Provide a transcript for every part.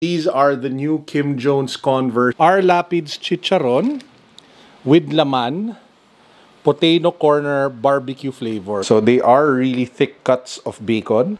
These are the new Kim Jones Converse R. Lapids Chicharon with laman, potato corner barbecue flavor. So they are really thick cuts of bacon.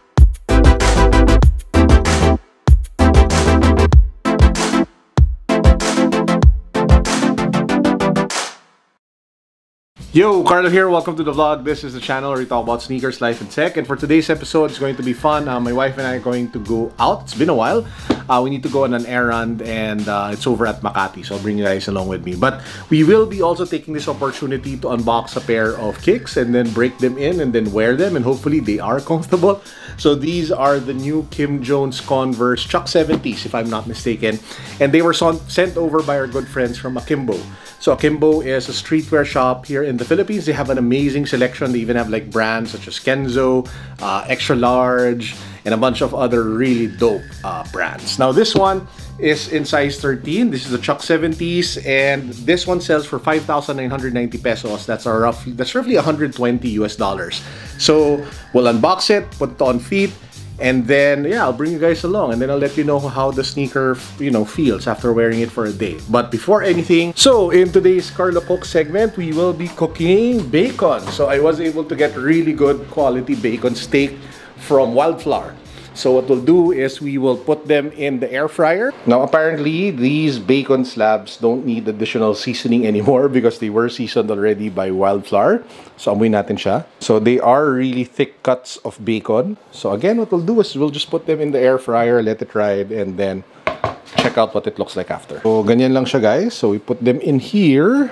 Yo, Carlo here. Welcome to the vlog. This is the channel where we talk about sneakers, life, and tech. And for today's episode, it's going to be fun. My wife and I are going to go out. It's been a while. We need to go on an errand, and it's over at Makati. So I'll bring you guys along with me. But we will be also taking this opportunity to unbox a pair of kicks and then break them in and then wear them. And hopefully they are comfortable. So these are the new Kim Jones Converse Chuck 70s, if I'm not mistaken. And they were sent over by our good friends from Akimbo. So Akimbo is a streetwear shop here in the Philippines. They have an amazing selection. They even have like brands such as Kenzo, Extra Large, and a bunch of other really dope brands. Now this one is in size 13. This is the Chuck 70s, and this one sells for 5,990 pesos. That's roughly 120 US dollars. So we'll unbox it, put it on feet, and then, yeah, I'll bring you guys along and then I'll let you know how the sneaker, feels after wearing it for a day. But before anything, so in today's Carlo Cook segment, we will be cooking bacon. So I was able to get really good quality bacon steak from Wildflower. So what we'll do is we will put them in the air fryer. Now apparently these bacon slabs don't need additional seasoning anymore because they were seasoned already by Wildflower. So amoy natin siya. So they are really thick cuts of bacon. So again, what we'll do is we'll just put them in the air fryer, let it ride, and then check out what it looks like after. So ganyan lang siya, guys. So we put them in here.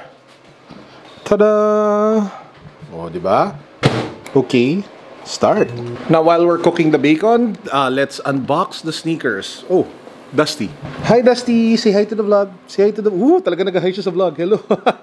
Ta-da! Oh, diba? Okay. Start. Now while we're cooking the bacon, let's unbox the sneakers. Oh, Dusty. Hi Dusty! Say hi to the vlog. Say hi to the... Ooh, talaga nag-hi siya sa vlog. Hello!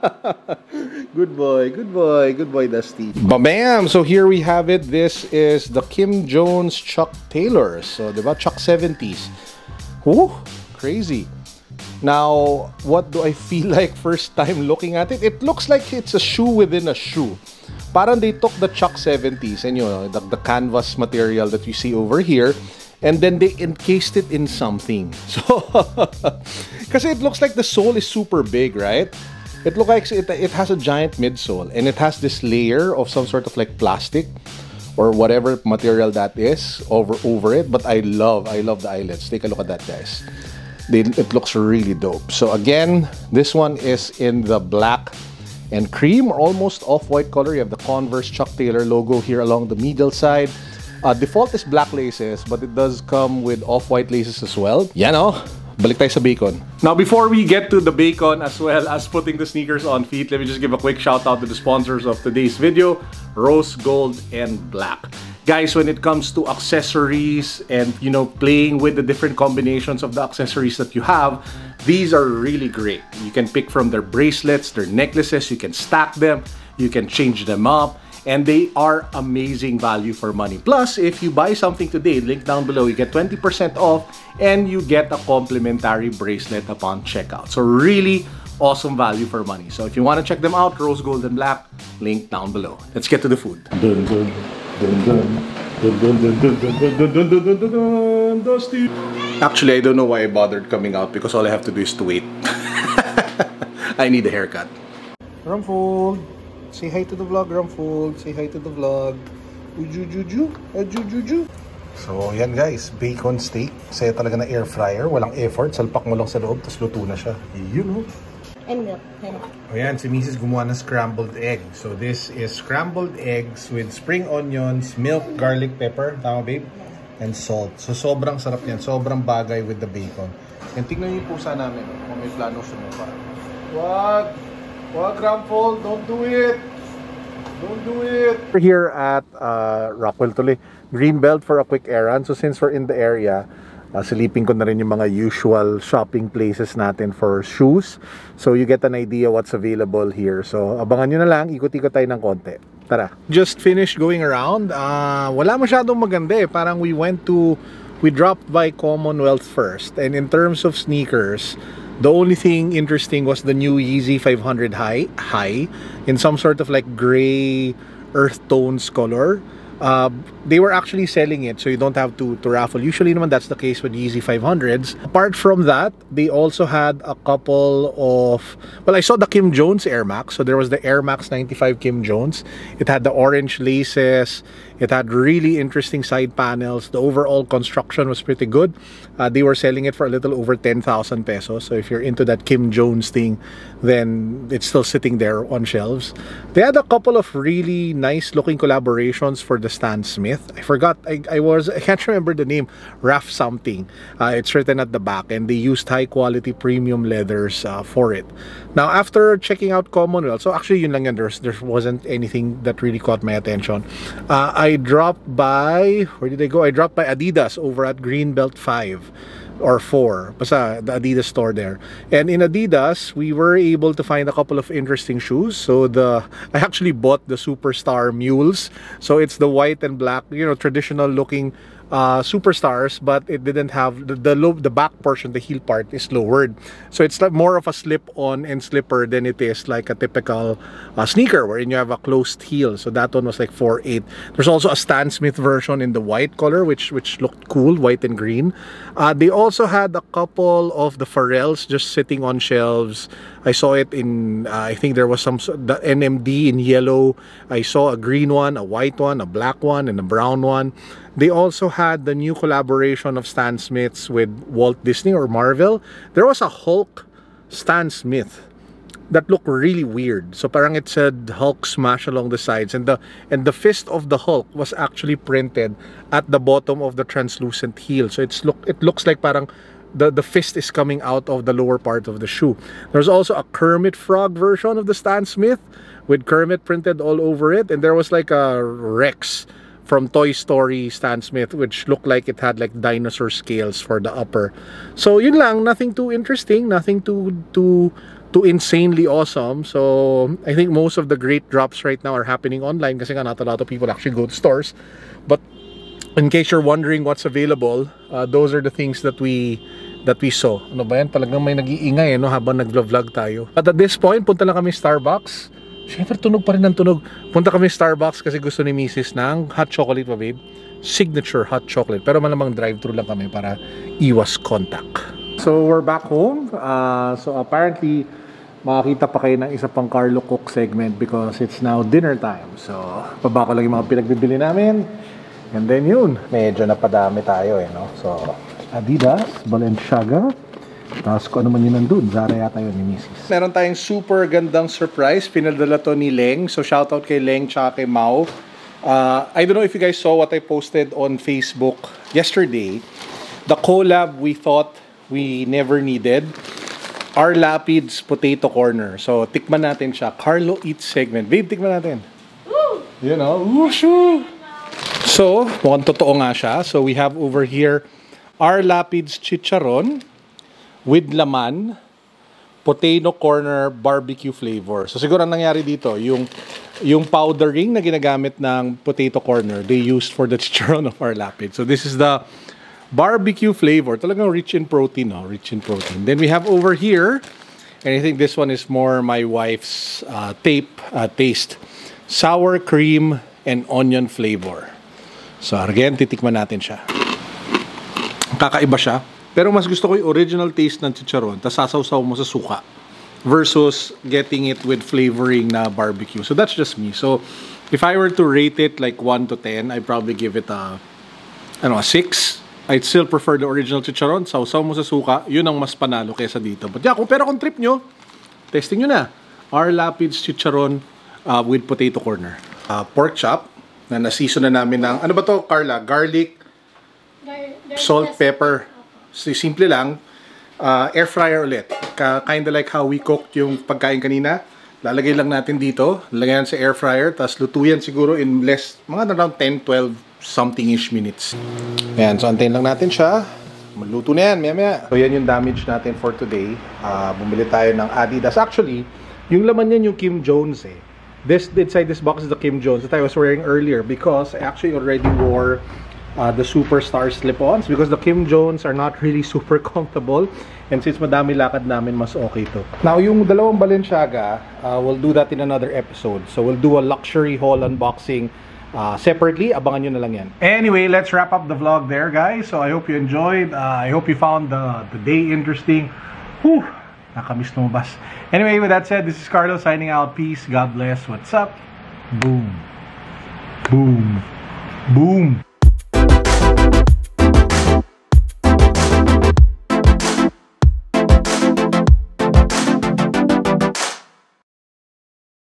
Good boy, good boy, good boy Dusty. Bam! So here we have it. This is the Kim Jones Chuck Taylors. So diba? Chuck 70s. Ooh, crazy. Now, what do I feel like first time looking at it? It looks like it's a shoe within a shoe. Parang they took the Chuck 70s and the canvas material that you see over here, and then they encased it in something. So, kasi it looks like the sole is super big, right? It looks like it has a giant midsole, and it has this layer of some sort of like plastic or whatever material that is over it. But I love the eyelets. Take a look at that, guys. It looks really dope. So again, this one is in the black and cream, or almost off-white color. You have the Converse Chuck Taylor logo here along the middle side. Default is black laces, but it does come with off-white laces as well. Yan o, balik tayo sa bacon. Now before we get to the bacon as well as putting the sneakers on feet, let me just give a quick shout out to the sponsors of today's video, Rose Gold and Black. Guys, when it comes to accessories and playing with the different combinations of the accessories that you have, these are really great. You can pick from their bracelets, their necklaces, you can stack them, you can change them up, and they are amazing value for money. Plus, if you buy something today, link down below, you get 20% off and you get a complimentary bracelet upon checkout. So really awesome value for money. So if you want to check them out, Rose Gold and Black, link down below. Let's get to the food. Dun, dun, dun, dun. Dun, dun, dun, dun, dun, dun, dun, dun, dun, dun, dun, Dusty. Actually, I don't know why I bothered coming out because all I have to do is to wait. I need a haircut. Rumfold. Say hi to the vlog, Rumfold. Say hi to the vlog. Ujujuju. Ujujuju. So, yan guys. Bacon steak. Saya talaga na air fryer. Walang effort. Salpak mo lang sa loob, tapos luto na siya. Yun, oh. And milk. Ayan, si Mrs. gumawa ng scrambled egg. So this is scrambled eggs with spring onions, milk, garlic pepper, tama babe? And salt. So sobrang sarap yan. Sobrang bagay with the bacon. And tignan niyo yung pusa namin kung may plano sumuka. Wag! Wag, Rumfold! Don't do it! Don't do it! We're here at Rockwell Tuloy, Greenbelt for a quick errand. So since we're in the area, silipin ko na rin yung mga usual shopping places natin for shoes. So you get an idea what's available here. So abangan nyo na lang, ikot-ikot tayo ng konti. Tara. Just finished going around. Wala masyadong maganda eh. Parang we dropped by Commonwealth first. And in terms of sneakers, the only thing interesting was the new Yeezy 500 High in some sort of like gray earth tones color. They were actually selling it, so you don't have to raffle. Usually naman that's the case with Yeezy 500s. Apart from that, they also had a couple of, well, I saw the Kim Jones Air Max. So there was the Air Max 95 Kim Jones. It had the orange laces. It had really interesting side panels. The overall construction was pretty good. They were selling it for a little over 10,000 pesos. So if you're into that Kim Jones thing, then it's still sitting there on shelves. They had a couple of really nice looking collaborations for the Stan Smith. I forgot, I can't remember the name. Raf something. It's written at the back, and they used high quality premium leathers for it. Now after checking out Commonwealth, so actually yun lang yan, there wasn't anything that really caught my attention. I dropped by, where did I go? I dropped by Adidas over at Greenbelt 5 or 4, basta the Adidas store there. And in Adidas, we were able to find a couple of interesting shoes. So I actually bought the Superstar Mules. So it's the white and black, you know, traditional looking Superstars, but it didn't have the back portion, the heel part is lowered, so it's like more of a slip-on and slipper than it is like a typical sneaker wherein you have a closed heel. So that one was like 4.8. There's also a Stan Smith version in the white color, which looked cool, white and green. They also had a couple of the Pharrells just sitting on shelves. I saw it in I think there was the NMD in yellow. I saw a green one, a white one, a black one, and a brown one. They also had the new collaboration of Stan Smiths with Walt Disney or Marvel. There was a Hulk Stan Smith that looked really weird. So parang it said Hulk smash along the sides, and the fist of the Hulk was actually printed at the bottom of the translucent heel. So it looks like parang the fist is coming out of the lower part of the shoe. There's also a Kermit Frog version of the Stan Smith with Kermit printed all over it, and there was like a Rex from Toy Story Stan Smith, which looked like it had like dinosaur scales for the upper. So yun lang, nothing too interesting, nothing too insanely awesome. So I think most of the great drops right now are happening online kasi nga not a lot of people actually go to stores. But in case you're wondering what's available, those are the things that we saw. Ano ba yan? Talagang may nag-iingay no, habang nag-vlog tayo. At this point, punta lang kami Starbucks. Siyempre, tunog pa rin ang tunog. Punta kami Starbucks kasi gusto ni Mrs. ng hot chocolate pa, babe. Signature hot chocolate. Pero malamang drive-thru lang kami para iwas contact. So, we're back home. So, apparently, makakita pa kayo ng isa pang Carlo Cook segment because it's now dinner time. So, pabako lang yung mga pinagbibili namin. And then yun, medyo napadami tayo eh, no? So, Adidas, Balenciaga, tapos kung ano man yun nandun, Zara yata yun ni Mrs. Meron tayong super gandang surprise. Pinadala to ni Leng. So shoutout kay Leng tsaka kay Mau. I don't know if you guys saw what I posted on Facebook yesterday. The collab we thought we never needed. Our Lapids Potato Corner. So tikman natin siya. Carlo Eats segment. Babe, tikman natin. Woo! You know, whooshu! So, mukhang totoo nga siya. So we have over here Our Lapids Chicharon with laman, potato corner barbecue flavor. So siguro ang nangyari dito, yung powdering na ginagamit ng potato corner, they used for the chicharon of Our Lapid. So this is the barbecue flavor. Talagang rich in protein, no? Rich in protein. Then we have over here, and I think this one is more my wife's taste. Sour cream and onion flavor. So again, titikman natin siya. Kakaiba siya. Pero mas gusto ko yung original taste ng chicharon, tapos sasawsaw mo sa suka versus getting it with flavoring na barbecue. So that's just me. So if I were to rate it like 1 to 10, I'd probably give it a 6. I'd still prefer the original chicharon. Sawsaw mo sa suka, yun ang mas panalo kaysa dito. But yeah, kung trip nyo, testing nyo na. Our Lapids Chicharon with potato corner. Pork chop na na-season na namin ng, ano ba to, Carla? Garlic, salt, pepper. So, simple lang. Air fryer ulit. Kinda like how we cooked yung pagkain kanina. Lalagay lang natin dito. Lalagyan sa air fryer. Tapos luto yan siguro in mga around 10-12 something-ish minutes. Ayan. So, antayin lang natin siya. Maluto na yan. Maya-maya. So, yan yung damage natin for today. Bumili tayo ng Adidas. Actually, yung laman yan yung Kim Jones eh. Inside this box is the Kim Jones that I was wearing earlier because I actually already wore the Superstar slip-ons because the Kim Jones are not really super comfortable, and since madami lakad namin, mas okay to. Now, yung dalawang Balenciaga, we'll do that in another episode. So we'll do a luxury haul unboxing separately. Abangan nyo na lang yan. Anyway, let's wrap up the vlog there, guys. So I hope you enjoyed. I hope you found the day interesting. Whew! Nakamiss lumabas. Anyway, with that said, this is Carlos signing out. Peace. God bless. What's up? Boom. Boom. Boom.